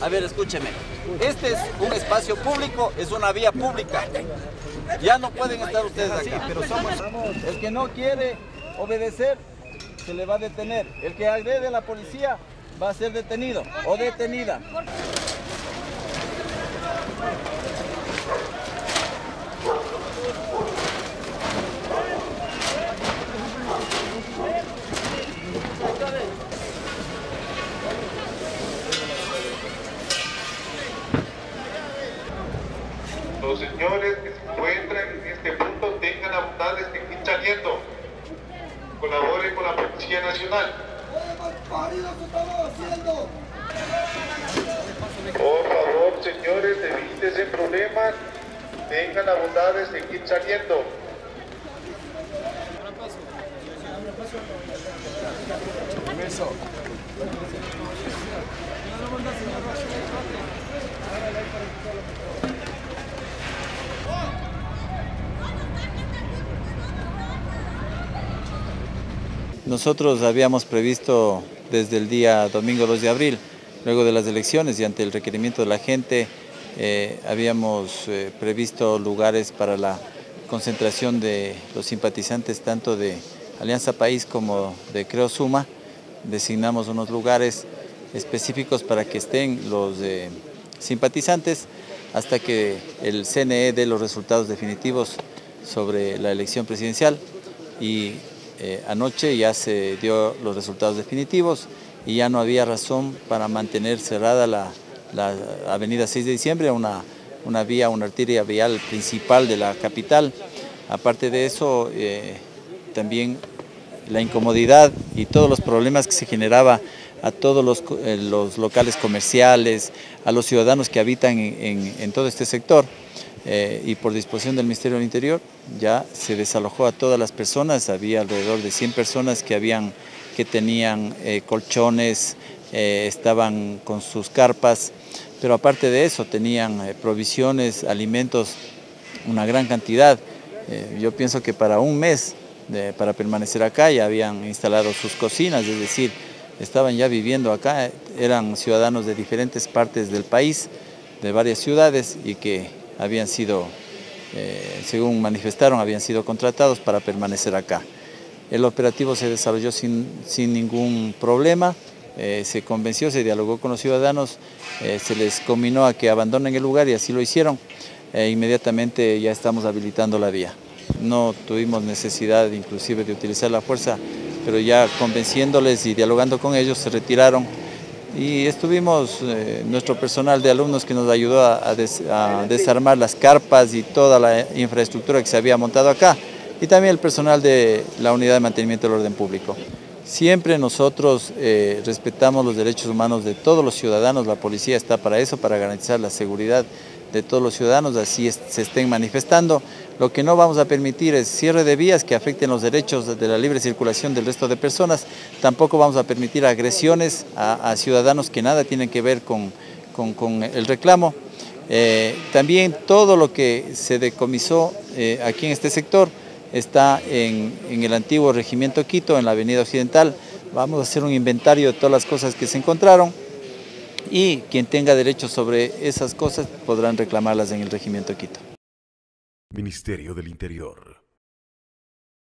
A ver, escúcheme. Este es un espacio público, es una vía pública. Ya no pueden estar ustedes acá. Pero el que no quiere obedecer, se le va a detener. El que agrede a la policía va a ser detenido o detenida. Los señores que se encuentran en este punto tengan la bondad de seguir saliendo. Colaboren con la Policía Nacional. Por favor, señores, evítense problemas. Tengan la bondad de seguir saliendo. Nosotros habíamos previsto desde el día domingo 2 de abril, luego de las elecciones y ante el requerimiento de la gente, habíamos previsto lugares para la concentración de los simpatizantes tanto de Alianza País como de Creo Suma. Designamos unos lugares específicos para que estén los simpatizantes hasta que el CNE dé los resultados definitivos sobre la elección presidencial y anoche ya se dio los resultados definitivos y ya no había razón para mantener cerrada la avenida 6 de diciembre, una arteria vial principal de la capital. Aparte de eso, también la incomodidad y todos los problemas que se generaba a todos los locales comerciales, a los ciudadanos que habitan en todo este sector. Y por disposición del Ministerio del Interior ya se desalojó a todas las personas, había alrededor de 100 personas que tenían colchones, estaban con sus carpas, pero aparte de eso tenían provisiones, alimentos, una gran cantidad. Yo pienso que para un mes para permanecer acá ya habían instalado sus cocinas, es decir, estaban ya viviendo acá, eran ciudadanos de diferentes partes del país, de varias ciudades y que habían sido, según manifestaron, habían sido contratados para permanecer acá. El operativo se desarrolló sin ningún problema, se convenció, se dialogó con los ciudadanos, se les conminó a que abandonen el lugar y así lo hicieron. Inmediatamente ya estamos habilitando la vía. No tuvimos necesidad inclusive de utilizar la fuerza, pero ya convenciéndoles y dialogando con ellos se retiraron. Y estuvimos, nuestro personal de alumnos que nos ayudó a desarmar las carpas y toda la infraestructura que se había montado acá, y también el personal de la Unidad de Mantenimiento del Orden Público. Siempre nosotros respetamos los derechos humanos de todos los ciudadanos, la policía está para eso, para garantizar la seguridad de todos los ciudadanos, así se estén manifestando. Lo que no vamos a permitir es cierre de vías que afecten los derechos de la libre circulación del resto de personas. Tampoco vamos a permitir agresiones a ciudadanos que nada tienen que ver con el reclamo. También todo lo que se decomisó aquí en este sector está en el antiguo Regimiento Quito, en la Avenida Occidental. Vamos a hacer un inventario de todas las cosas que se encontraron y quien tenga derecho sobre esas cosas podrán reclamarlas en el Regimiento Quito. Ministerio del Interior.